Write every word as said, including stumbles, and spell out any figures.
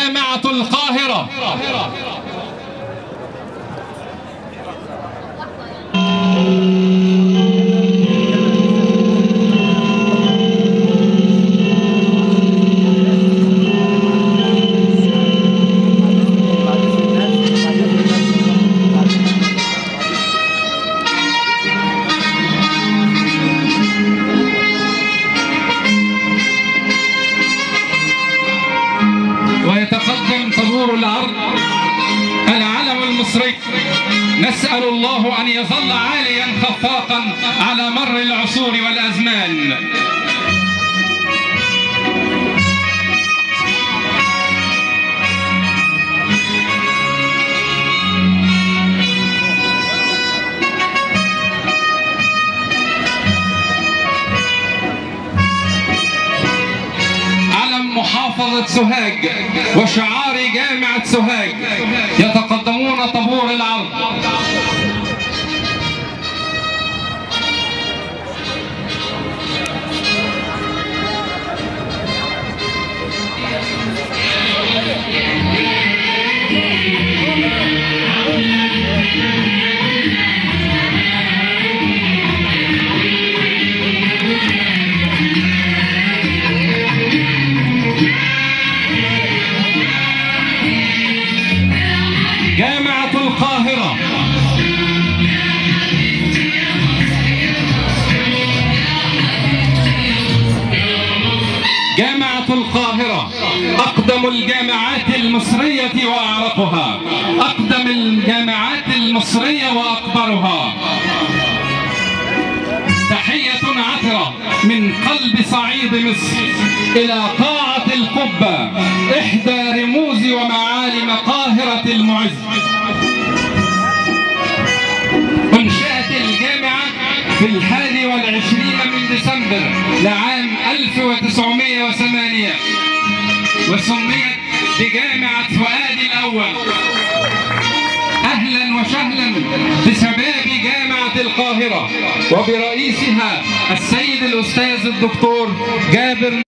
جامعة القاهرة. ويتقدم طابور العرض العلم المصري، نسأل الله أن يظل عاليا خفاقا على مر العصور والأزمان. محافظة سوهاج وشعار جامعة سوهاج يتقدمون طابور العرض. جامعة القاهرة. جامعة القاهرة أقدم الجامعات المصرية وأعرقها، أقدم الجامعات المصرية وأكبرها. تحية عطرة من قلب صعيد مصر إلى قاعة القبة، إحدى رموز ومعالم قاهرة المعز. أنشأت الجامعة في الحادي والعشرين من ديسمبر لعام ألف وتسعمائة وثمانية، وسميت بجامعة فؤاد الأول. أهلا وسهلا بشباب جامعة القاهرة وبرئيسها السيد الأستاذ الدكتور جابر